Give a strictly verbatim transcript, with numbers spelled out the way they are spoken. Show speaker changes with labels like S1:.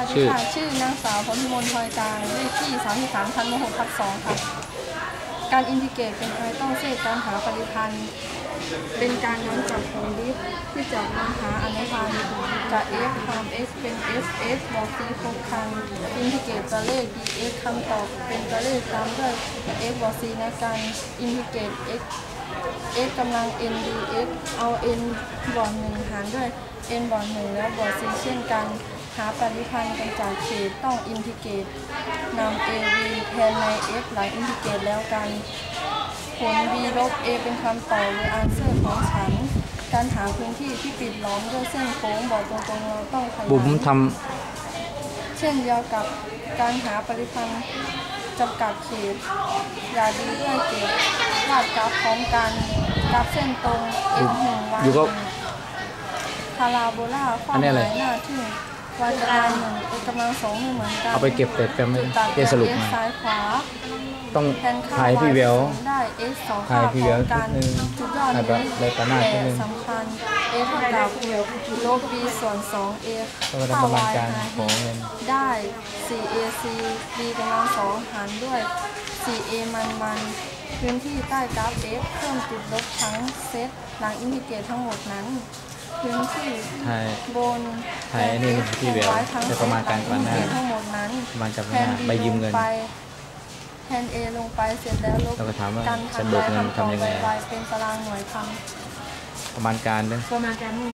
S1: วัสดีค่ะชื่อนางสาวพรพิมลพลอยจางเลขที่สามสิบสามทันมหกทับสองค่ะการอินทิเกรตเป็นไปต้องเส้นการหาปริพันธ์เป็นการย้อนกลับของดิฟที่จะนำหาอนุพันธ์จาก f ทำ x เป็น f x บวก c ครบครั้งอินทิเกรตตัวเลข dx คำตอบเป็นตัวเลขตามด้วย x บวก c ในการอินทิเกรต x x กำลัง n dx เอา n บวกหนึ่งหารด้วย n บวกหนึ่งแล้วบวก c เช่นกันหาปริพันธ์กันจากเขตต้องอินทิเกรตนำ a v แทนใน f หลังอินทิเกรตแล้วกันผล b ลบ a เป็นคำตอบหรือ answer ของฉันการหาพื้นที่ที่ปิดล้อมด้วยเส้นโค้งบอกตรงๆเราต้องขยายบุ๋มทำเช่นเดียวกับการหาปริพันธ์จำกัดเขตอย่าดีด้วยเกตวาดกราฟพร้อมกันกราฟเส้นตรง x หนึ่ง y หนึ่งพาราโบลาความหมายหน้าที่y กำลังหนึ่ง x กำลังสองไม่เหมือนกัน
S2: เอาไปเก็บเสร็จจะไม่ได้สรุปมา
S1: ซ้ายขวา
S2: ต้องถ่ายพี่เวล
S1: ได้ x สองค่าพร้อมกันจุดยอดนี้แต่สำคัญ a เท่ากับลบ b ส่วน สอง a
S2: ค่า y
S1: ได้ สี่ เอ ซี b กำลังสองหารด้วย สี่ เอ มันมันพื้นที่ใต้กราฟ f เพิ่มติดลบทั้งเซตหลังอินทิเกรตทั้งหมดนั้นพื้นที่บน
S2: ถ่ายนี่พี่เวลจะประมาณการกันหน้า
S1: ทั้งหมดนั้น
S2: ประมาณการหน้าใบยืมเงิน
S1: แทน A ลงไปเสร็จแล้วลบ
S2: กันทำเงินทำยังไง
S1: เป็นตารางหน่วยท
S2: ำประมาณการด้วย
S1: ประมาณการ